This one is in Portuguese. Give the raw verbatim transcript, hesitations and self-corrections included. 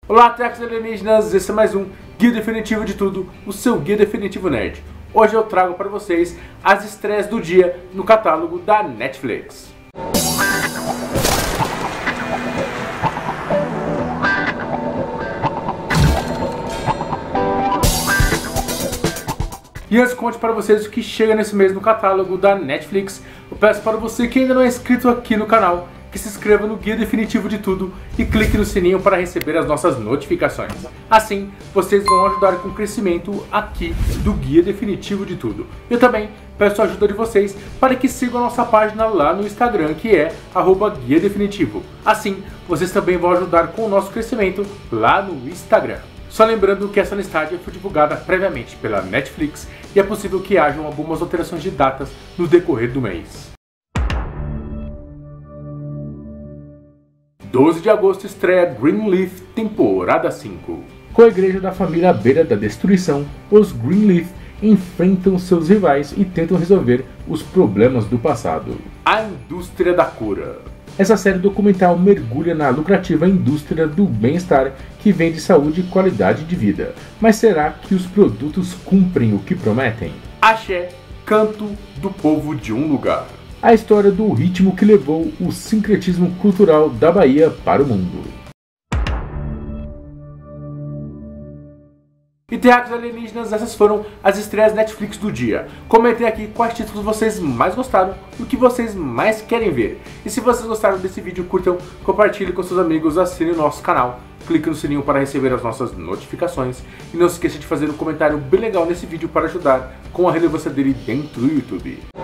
Olá, terráqueos alienígenas, esse é mais um Guia Definitivo de Tudo, o seu Guia Definitivo Nerd. Hoje eu trago para vocês as estreias do dia no catálogo da Netflix. E antes conte para vocês o que chega nesse mês no catálogo da Netflix, eu peço para você que ainda não é inscrito aqui no canal, que se inscreva no Guia Definitivo de Tudo e clique no sininho para receber as nossas notificações. Assim, vocês vão ajudar com o crescimento aqui do Guia Definitivo de Tudo. Eu também peço a ajuda de vocês para que sigam a nossa página lá no Instagram, que é arroba Guia Definitivo. Assim, vocês também vão ajudar com o nosso crescimento lá no Instagram. Só lembrando que essa listagem foi divulgada previamente pela Netflix e é possível que hajam algumas alterações de datas no decorrer do mês. doze de agosto estreia Greenleaf, temporada cinco. Com a igreja da família à beira da destruição, os Greenleaf enfrentam seus rivais e tentam resolver os problemas do passado. A indústria da cura. Essa série documental mergulha na lucrativa indústria do bem-estar que vende saúde e qualidade de vida. Mas será que os produtos cumprem o que prometem? Axé, canto do povo de um lugar. A história do ritmo que levou o sincretismo cultural da Bahia para o mundo. E terráqueos alienígenas, essas foram as estreias Netflix do dia. Comentem aqui quais títulos vocês mais gostaram e o que vocês mais querem ver. E se vocês gostaram desse vídeo, curtam, compartilhem com seus amigos, assinem o nosso canal, clique no sininho para receber as nossas notificações. E não se esqueça de fazer um comentário bem legal nesse vídeo para ajudar com a relevância dele dentro do YouTube.